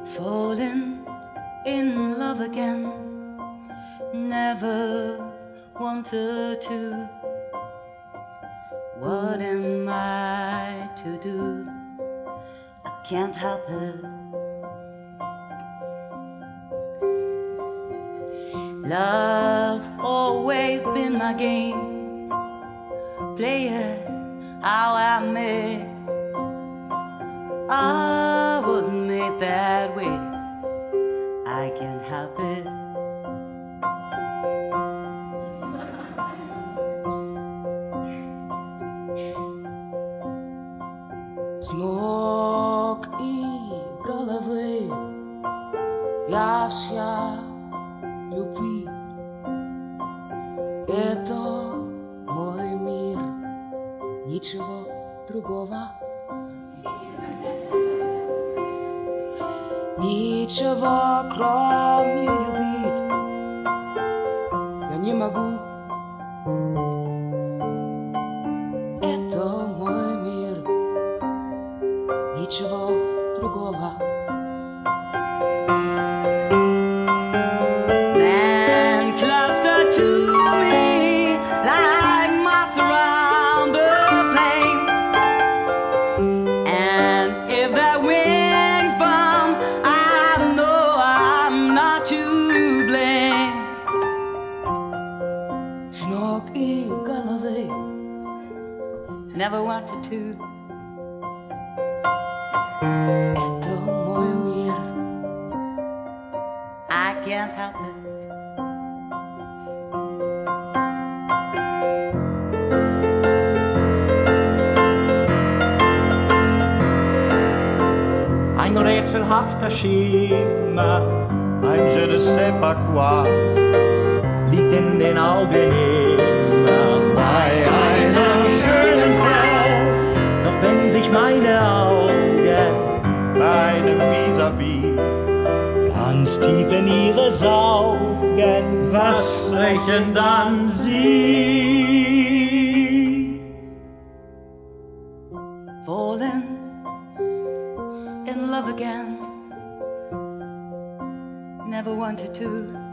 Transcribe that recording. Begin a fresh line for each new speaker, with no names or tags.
Falling in love again, never wanted to. What am I to do? I can't help it. Love's always been my game. Play it how I may. I wasn't made that way. I can't help it.
Смог и головы, я вся любви. Это мой мир, ничего другого. Ничего, кроме любить, я не могу. Это мой мир, ничего другого.
Man cluster to me like moths around the flame, and if their wings burn, I know I'm not to blame.
С ног и головы
Never wanted to.
это мой мир.
I can't help it.
Ein rätselhafter Schimmer,
ein je ne sais pas quoi,
liegt in den Augen immer
bei einer schönen Frau,
doch wenn sich meine Augen
bei einem vis-à-vis
ganz tief in ihre saugen, was sprechen dann sie?
Falling in love again, never wanted to.